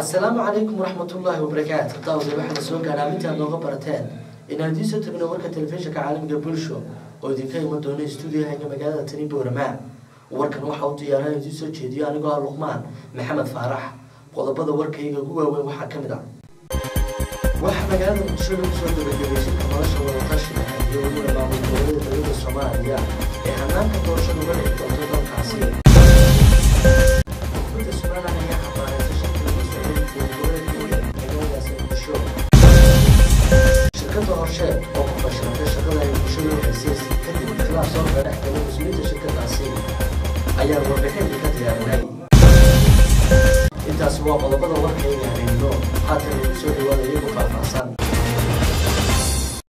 السلام عليكم ورحمة الله وبركاته. طاوزي واحد سوق على متى نوغا برتين إن هديسو تبنا وركة تلفزيون كعالم قبلشو ودي كي مدوني استوديو هاي مقالة تاني بورمان وركن waxa uu diyaariyay inuu soo jeediyo anigoo Luqmaan Maxamed Faarax qodobada warkayga ugu waaweyn waxa kamid ah waxa magaalada Muqdisho lagu soo dhaweeyay nolosha wada tashiga iyo wada maamulka dowladda Soomaaliya ee hanaanka doorashada uga dhigtay dalkaasi muddo Soomaaliya ayaa xabaaraysa shirkadda Horseed oo ku fashilantay shaqada ay bulshada u haysay kadib khilaaf soo gaadhay mas'uuliyadda shirkadaasi ayaa warbixin ka diyaarinay intaas waa qodobada warkayga habeeno haatan soo dhawaada iyagu faahfaahsan